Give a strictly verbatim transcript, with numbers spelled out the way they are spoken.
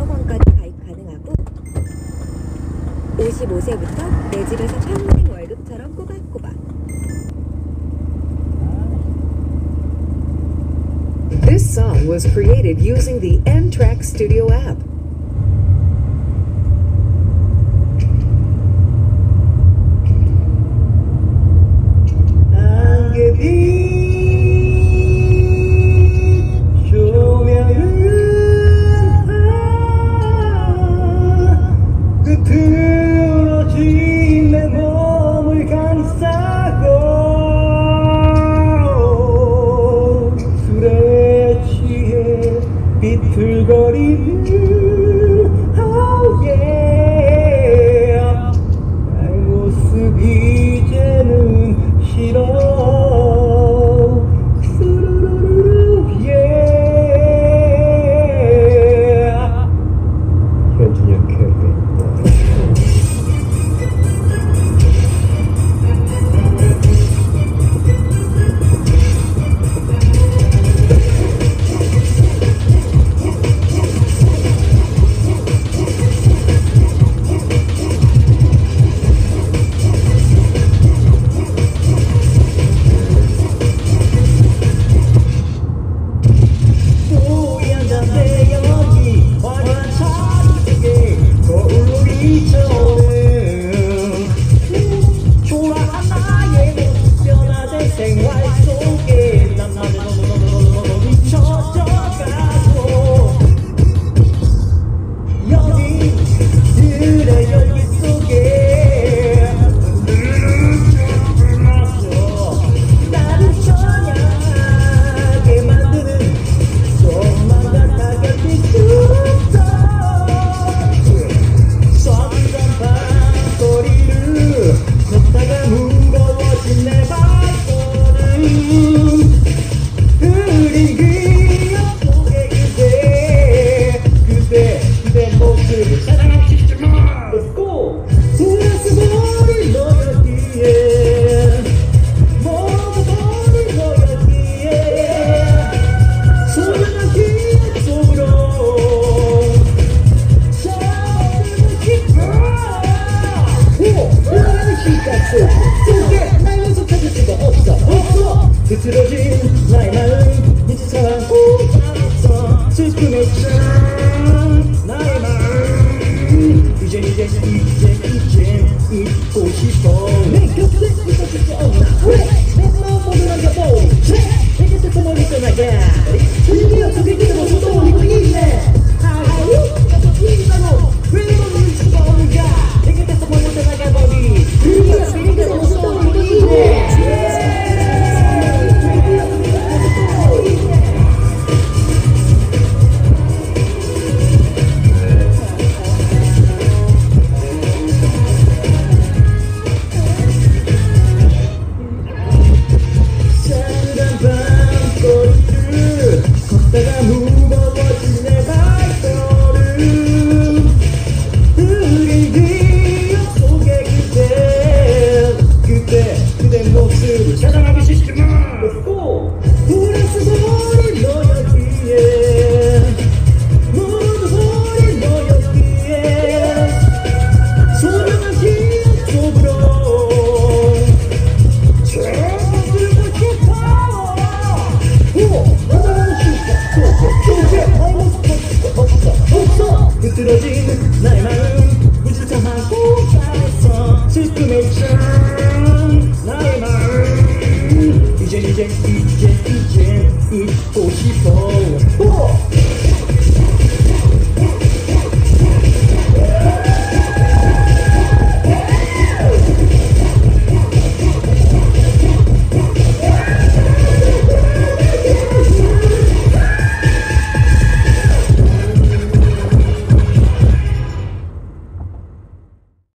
오천억 원까지 가입 가능하고 오십오 세부터 내 집에서 평생 월급처럼 꼬박꼬박. This song was created using the N-Track Studio app. 비틀거리는 oh yeah 나의 모습 이제는 싫어 스르르르 yeah 현준이 형 캐릭터 흐트러진 나의 마음 이제 사랑고 있어 슬픔에 찬 나의 마음 이제 이제 이제 이제 잊고 싶어 내 곁에 있어줄 수 없나 왜 내 마음 모두 남겨버리 내 곁에서 멀리 떠나가 드디어 그 곁에 모습 떠올리고 있네 아유 계속 이기라고 왜 너를 수가 없는가 내 곁에서 멀리 떠나가버리 드디어 그 곁에 모습 떠올리고 있네 걷다가 무거워진 내 발걸음 흐린 기억 속에 그대 그대 그대 모습을 찾아가기 싫지만 불에 쓰고 버린 너였기에 모두 버린 너였기에 소중한 기억 속으로 들고 싶어 흐트러진 나의 마음 무질서하고 가서 슬픔에 찬 나의 마음 이제 이제 이제 이제 잊고 싶어